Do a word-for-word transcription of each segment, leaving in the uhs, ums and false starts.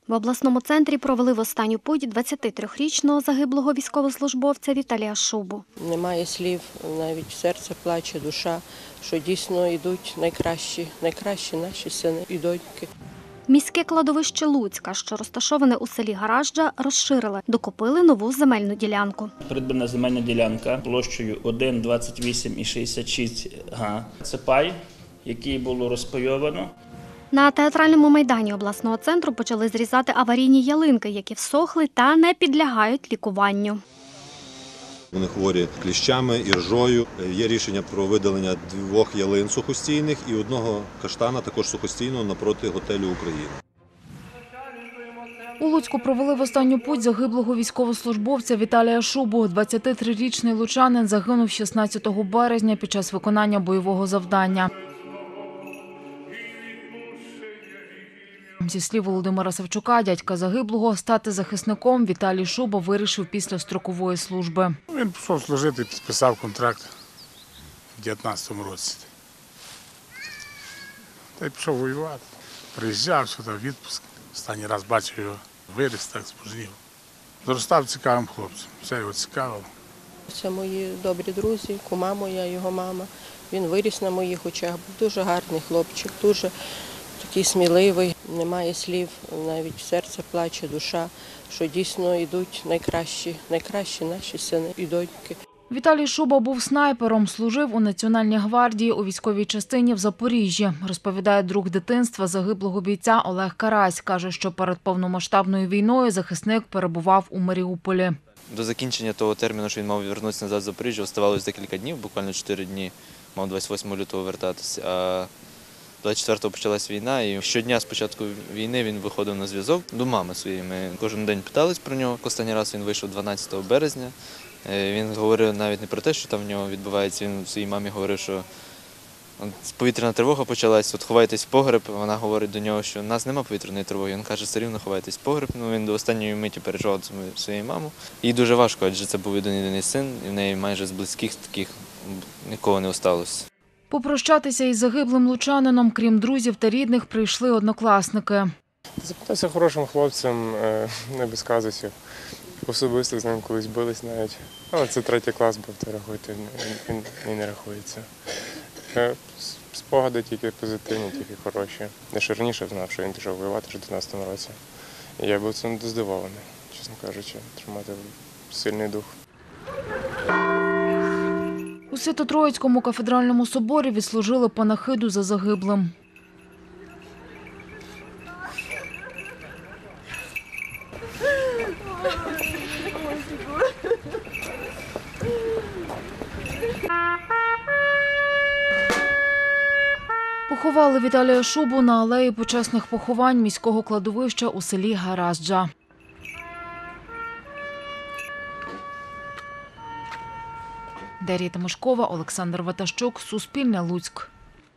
В обласному центрі провели в останню путь двадцятитрирічного загиблого військовослужбовця Віталія Шубу. Немає слів, навіть серце плаче, душа, що дійсно йдуть найкращі, найкращі наші сини і доньки. Міське кладовище Луцька, що розташоване у селі Гаражджа, розширили, докупили нову земельну ділянку. Придбана земельна ділянка площею один двадцять вісім шістдесят шість га. Це пай, який було розпайовано. На театральному майдані обласного центру почали зрізати аварійні ялинки, які всохли та не підлягають лікуванню. Вони хворі кліщами, іржою. Є рішення про видалення двох ялин сухостійних і одного каштана, також сухостійного, напроти готелю «Україна». У Луцьку провели в останню путь загиблого військовослужбовця Віталія Шубу. двадцятитрирічний лучанин загинув шістнадцятого березня під час виконання бойового завдання. Зі слів Володимира Савчука, дядька загиблого, стати захисником Віталій Шуба вирішив після строкової служби. Він пішов служити, підписав контракт у дев'ятнадцятому році. Та й пішов воювати. Приїжджав сюди в відпуск. Останній раз бачив його, виріс, так спожнів. Зростав цікавим хлопцем, все його цікавило. Це мої добрі друзі, кума моя, його мама. Він виріс на моїх очах, був дуже гарний хлопчик, дуже такий сміливий. Немає слів, навіть серце плаче, душа, що дійсно йдуть найкращі, найкращі наші сини і доньки. Віталій Шуба був снайпером, служив у Національній гвардії у військовій частині в Запоріжжі. Розповідає друг дитинства загиблого бійця Олег Карась. Каже, що перед повномасштабною війною захисник перебував у Маріуполі. До закінчення того терміну, що він мав повернутися назад в Запоріжжя, оставалось декілька днів, буквально чотири дні, мав двадцять восьмого лютого вертатися. А двадцять четвертого почалась війна, і щодня з початку війни він виходив на зв'язок до мами своєї. Ми кожен день питались про нього. Останній раз він вийшов дванадцятого березня. Він говорив навіть не про те, що там в нього відбувається, він своїй мамі говорив, що повітряна тривога почалась, от ховайтесь в погреб. Вона говорить до нього, що в нас немає повітряної тривоги. Він каже, все рівно ховайтесь в погреб. Ну, він до останньої миті переживав свою маму. Їй дуже важко, адже це був єдиний син, і в неї майже з близьких таких нікого не залишилося. Попрощатися із загиблим лучанином, крім друзів та рідних, прийшли однокласники. Запитався хорошим хлопцем, не без казусів. Особисто з ним колись бились навіть. Але це третій клас був, то рахуйте, він, він не рахується. Спогади тільки позитивні, тільки хороші. Я ще раніше знав, що він пішов воювати в дев'ятнадцятому році. І я був цим здивований, чесно кажучи, тримати сильний дух. У Свято-Троїцькому кафедральному соборі відслужили панахиду за загиблим. Поховали Віталія Шубу на алеї почесних поховань міського кладовища у селі Гаражджа. Дар'я Тимошкова, Олександр Ватащук, Суспільне, Луцьк.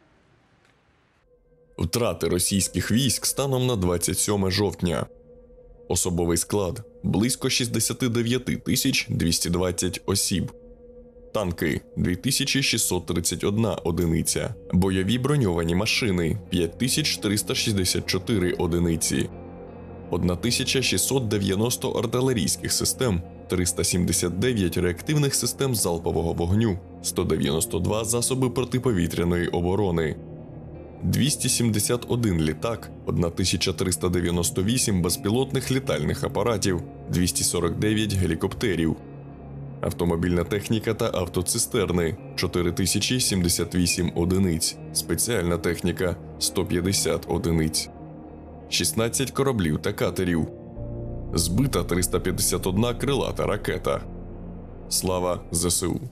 Втрати російських військ станом на двадцять сьоме жовтня. Особовий склад – близько шістдесят дев'ять тисяч двісті двадцять осіб. Танки – дві тисячі шістсот тридцять одна одиниця. Бойові броньовані машини – п'ять тисяч триста шістдесят чотири одиниці. тисяча шістсот дев'яносто артилерійських систем, триста сімдесят дев'ять реактивних систем залпового вогню, сто дев'яносто два засоби протиповітряної оборони, двісті сімдесят один літак, тисяча триста дев'яносто вісім безпілотних літальних апаратів, двісті сорок дев'ять гелікоптерів. Автомобільна техніка та автоцистерни – чотири тисячі сімдесят вісім одиниць, спеціальна техніка – сто п'ятдесят одиниць. шістнадцять кораблів та катерів. Збита триста п'ятдесят одна крилата ракета. Слава ЗСУ!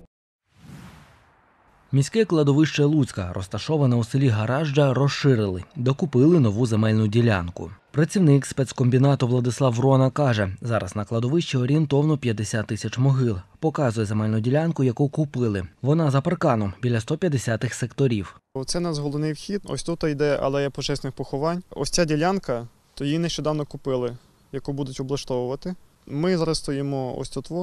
Міське кладовище Луцька, розташоване у селі Гаражджа, розширили, докупили нову земельну ділянку. Працівник спецкомбінату Владислав Врона каже, зараз на кладовищі орієнтовно п'ятдесят тисяч могил. Показує земельну ділянку, яку купили. Вона за парканом, біля сто п'ятдесят секторів. Це у нас головний вхід. Ось тут йде алея почесних поховань. Ось ця ділянка, то її нещодавно купили, яку будуть облаштовувати. Ми зараз стоїмо ось тут,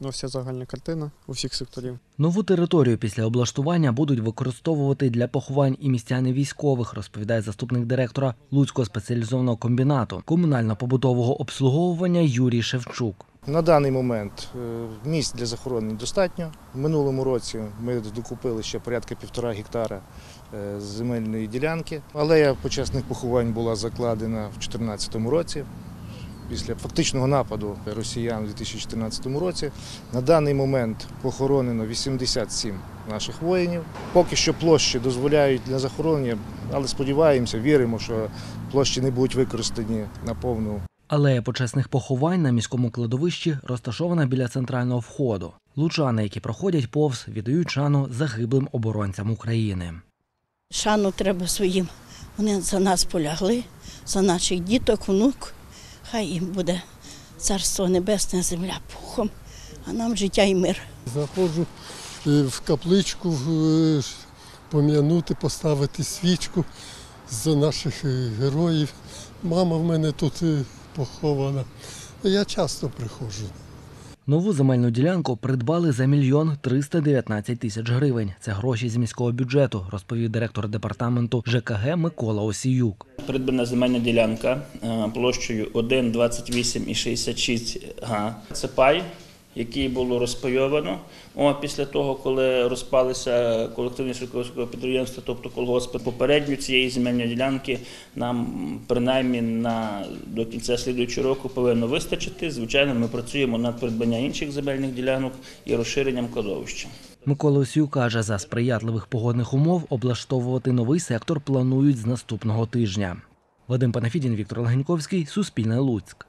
Ну, вся загальна картина у всіх секторів. Нову територію після облаштування будуть використовувати для поховань і містяни військових, розповідає заступник директора Луцького спеціалізованого комбінату комунально-побутового обслуговування Юрій Шевчук. На даний момент місць для захоронень достатньо. В минулому році ми докупили ще порядка півтора гектара земельної ділянки. Алея почесних поховань була закладена в дві тисячі чотирнадцятому році. Після фактичного нападу росіян у дві тисячі чотирнадцятому році на даний момент похоронено вісімдесят сім наших воїнів. Поки що площі дозволяють для захоронення, але сподіваємося, віримо, що площі не будуть використані на повну. Алея почесних поховань на міському кладовищі розташована біля центрального входу. Лучани, які проходять повз, віддають шану загиблим оборонцям України. Шану треба своїм. Вони за нас полягли, за наших діток, внук. Хай їм буде царство небесне, земля пухом, а нам життя і мир. Заходжу в капличку пом'янути, поставити свічку за наших героїв. Мама в мене тут похована. Я часто приходжу. Нову земельну ділянку придбали за мільйон триста дев'ятнадцять тисяч гривень. Це гроші з міського бюджету, розповів директор департаменту ЖКГ Микола Осіюк. Придбана земельна ділянка площею один двадцять вісім і шістдесят шість га. Це пай, який було розпайовано. О, після того, коли розпалися колективні сільськогосподарські підприємства, тобто колгоспи, попередньо цієї земельної ділянки нам принаймні на, до кінця слідуючого року повинно вистачити. Звичайно, ми працюємо над придбанням інших земельних ділянок і розширенням кладовища. Микола Осіюк каже, за сприятливих погодних умов облаштовувати новий сектор планують з наступного тижня. Вадим Панафідін, Віктор Легеньковський, Суспільне, Луцьк.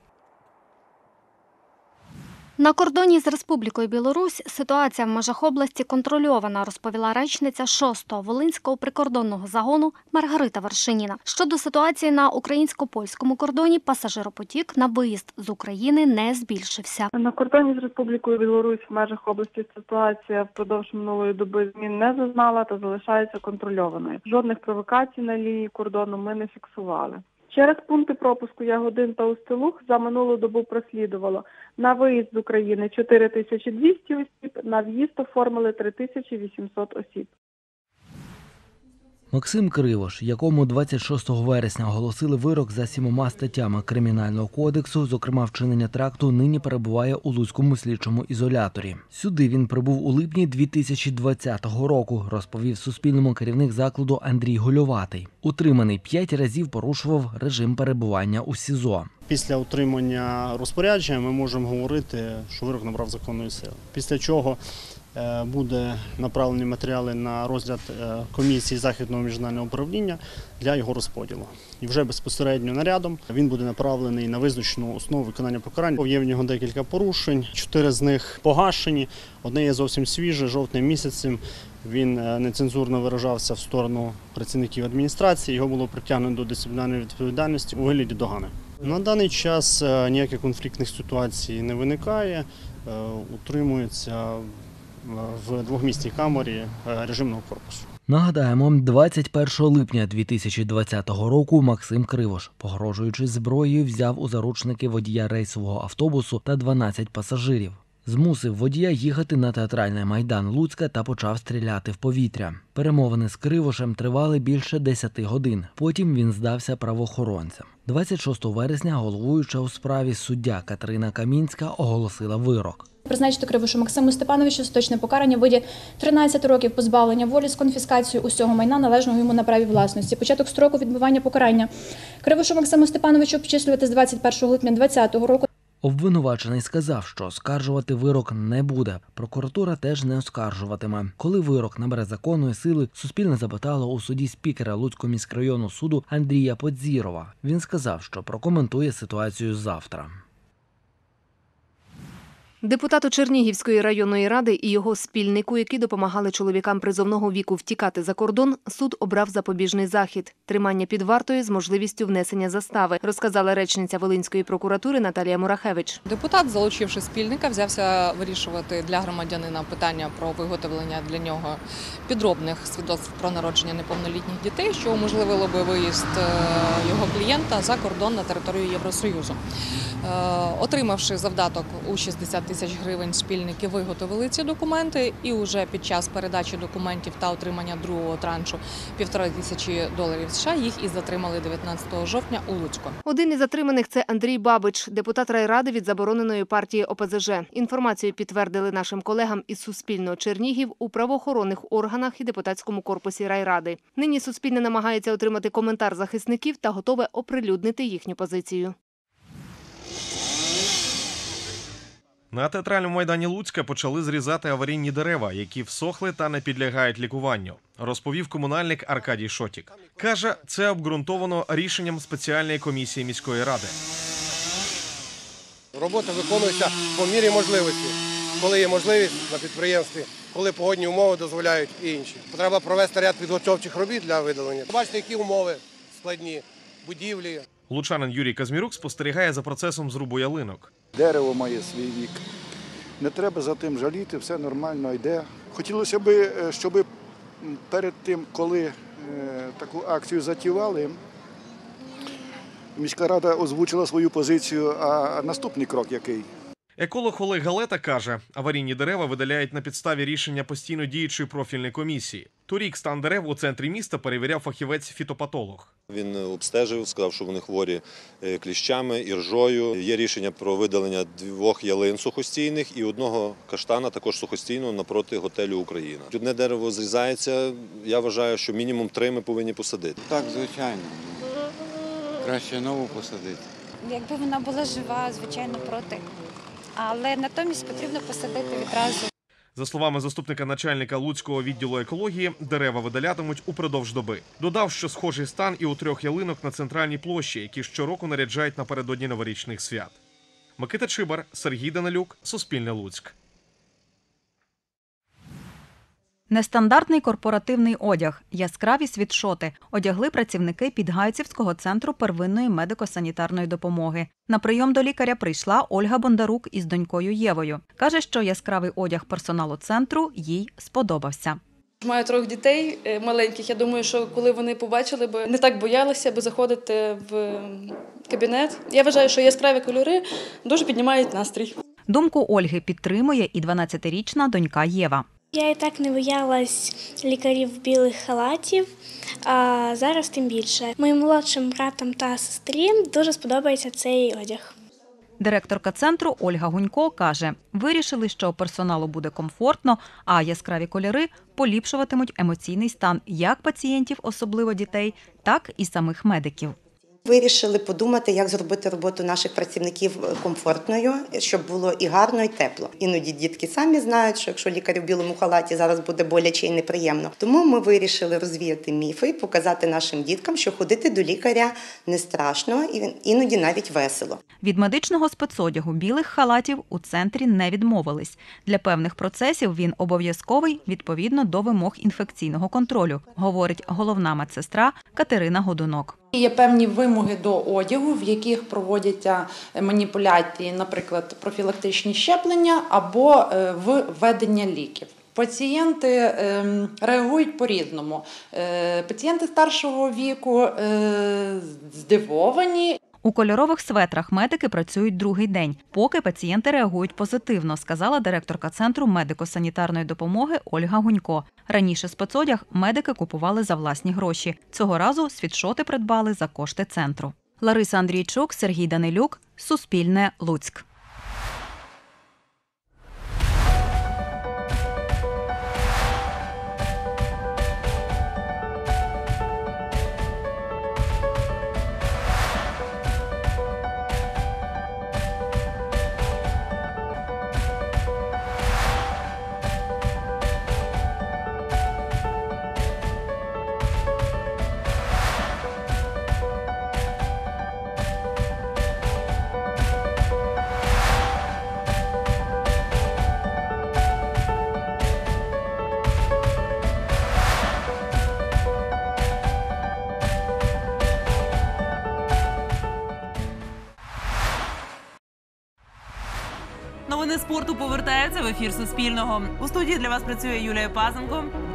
На кордоні з Республікою Білорусь ситуація в межах області контрольована, розповіла речниця шостого Волинського прикордонного загону Маргарита Вершиніна. Щодо ситуації на українсько-польському кордоні, пасажиропотік на виїзд з України не збільшився. На кордоні з Республікою Білорусь в межах області ситуація впродовж минулої доби змін не зазнала та залишається контрольованою. Жодних провокацій на лінії кордону ми не фіксували. Через пункти пропуску Ягодин та Устилух за минулу добу прослідувало на виїзд з України чотири тисячі двісті осіб, на в'їзд оформили три тисячі вісімсот осіб. Максим Кривош, якому двадцять шостого вересня оголосили вирок за сімома статтями Кримінального кодексу, зокрема вчинення теракту, нині перебуває у Луцькому слідчому ізоляторі. Сюди він прибув у липні дві тисячі двадцятого року, розповів Суспільному керівник закладу Андрій Гольоватий. Утриманий п'ять разів порушував режим перебування у СІЗО. Після отримання розпорядження ми можемо говорити, що вирок набрав законної сили. Після чого буде направлені матеріали на розгляд комісії Західного міжнародного управління для його розподілу. І вже безпосередньо нарядом він буде направлений на визначену основу виконання покарань. Є в нього декілька порушень, чотири з них погашені, одне є зовсім свіже, жовтним місяцем. Він нецензурно виражався в сторону працівників адміністрації, його було притягнено до дисциплінарної відповідальності у вигляді догани. На даний час ніяких конфліктних ситуацій не виникає, утримується в двохмісній камері режимного корпусу. Нагадаємо, двадцять першого липня дві тисячі двадцятого року Максим Кривош, погрожуючи зброєю, взяв у заручники водія рейсового автобусу та дванадцять пасажирів. Змусив водія їхати на театральний майдан Луцька та почав стріляти в повітря. Перемовини з Кривошем тривали більше десяти годин. Потім він здався правоохоронцям. двадцять шостого вересня головуюча у справі суддя Катерина Камінська оголосила вирок. Призначити Кривошу Максиму Степановичу остаточне покарання в виді тринадцяти років позбавлення волі з конфіскацією усього майна, належного йому на праві власності. Початок строку відбування покарання Кривошу Максиму Степановичу обчислювати з двадцять першого липня двадцятого року. Обвинувачений сказав, що оскаржувати вирок не буде. Прокуратура теж не оскаржуватиме. Коли вирок набере законної сили, Суспільне запитало у суді спікера Луцького міськрайонного суду Андрія Подзірова. Він сказав, що прокоментує ситуацію завтра. Депутату Чернігівської районної ради і його спільнику, які допомагали чоловікам призовного віку втікати за кордон, суд обрав запобіжний захід – тримання під вартою з можливістю внесення застави, розказала речниця Волинської прокуратури Наталія Мурахевич. Депутат, залучивши спільника, взявся вирішувати для громадянина питання про виготовлення для нього підробних свідоцтв про народження неповнолітніх дітей, що уможливило би виїзд його клієнта за кордон на територію Євросоюзу. Отримавши завдаток у шістдесят тисяч тисяч гривень спільники виготовили ці документи, і вже під час передачі документів та отримання другого траншу півтори тисячі доларів США їх і затримали дев'ятнадцятого жовтня у Луцьку. Один із затриманих – це Андрій Бабич, депутат райради від забороненої партії О Пе Зе Же. Інформацію підтвердили нашим колегам із Суспільного Чернігів у правоохоронних органах і депутатському корпусі райради. Нині Суспільне намагається отримати коментар захисників та готове оприлюднити їхню позицію. На театральному майдані Луцька почали зрізати аварійні дерева, які всохли та не підлягають лікуванню, розповів комунальник Аркадій Шотік. Каже, це обґрунтовано рішенням спеціальної комісії міської ради. Робота виконується по мірі можливості, коли є можливість на підприємстві, коли погодні умови дозволяють і інші. Треба провести ряд підготовчих робіт для видалення. Бачите, які умови складні, будівлі. Лучанин Юрій Казмірук спостерігає за процесом зрубу ялинок. Дерево має свій вік. Не треба за тим жаліти, все нормально йде. Хотілося б, щоб перед тим, коли таку акцію затівали, міська рада озвучила свою позицію, а наступний крок який? Еколог Олег Галета каже, аварійні дерева видаляють на підставі рішення постійно діючої профільної комісії. Торік стан дерев у центрі міста перевіряв фахівець-фітопатолог. Він обстежив, сказав, що вони хворі кліщами, іржою. Є рішення про видалення двох ялин сухостійних і одного каштана, також сухостійного, напроти готелю «Україна». Одне дерево зрізається, я вважаю, що мінімум три ми повинні посадити. Так, звичайно. Краще нову посадити. Якби вона була жива, звичайно, проти. Але натомість потрібно посадити відразу. За словами заступника начальника Луцького відділу екології, дерева видалятимуть упродовж доби. Додав, що схожий стан і у трьох ялинок на центральній площі, які щороку наряджають напередодні новорічних свят. Микита Чибар, Сергій Данилюк, Суспільне Луцьк. Нестандартний корпоративний одяг, яскраві світшоти одягли працівники Підгайцівського центру первинної медико-санітарної допомоги. На прийом до лікаря прийшла Ольга Бондарук із донькою Євою. Каже, що яскравий одяг персоналу центру їй сподобався. Маю трьох дітей маленьких. Я думаю, що коли вони побачили б, не так боялися б заходити в кабінет. Я вважаю, що яскраві кольори дуже піднімають настрій. Думку Ольги підтримує і дванадцятирічна донька Єва. Я і так не боялась лікарів білих халатів, а зараз тим більше. Моїм молодшим братам та сестрі дуже сподобається цей одяг. Директорка центру Ольга Гунько каже, вирішили, що персоналу буде комфортно, а яскраві кольори поліпшуватимуть емоційний стан як пацієнтів, особливо дітей, так і самих медиків. Вирішили подумати, як зробити роботу наших працівників комфортною, щоб було і гарно, і тепло. Іноді дітки самі знають, що якщо лікар в білому халаті, зараз буде боляче і неприємно. Тому ми вирішили розвіяти міфи, показати нашим діткам, що ходити до лікаря не страшно, і іноді навіть весело. Від медичного спецодягу білих халатів у центрі не відмовились. Для певних процесів він обов'язковий відповідно до вимог інфекційного контролю, говорить головна медсестра Катерина Годунок. Є певні вимоги до одягу, в яких проводяться маніпуляції, наприклад, профілактичні щеплення або введення ліків. Пацієнти реагують по-різному. Пацієнти старшого віку здивовані. У кольорових светрах медики працюють другий день, поки пацієнти реагують позитивно, сказала директорка Центру медико-санітарної допомоги Ольга Гунько. Раніше спецодяг медики купували за власні гроші. Цього разу світшоти придбали за кошти центру. Лариса Андрійчук, Сергій Данилюк, Суспільне, Луцьк. Новини спорту повертаються в ефір Суспільного. У студії для вас працює Юлія Пазенко.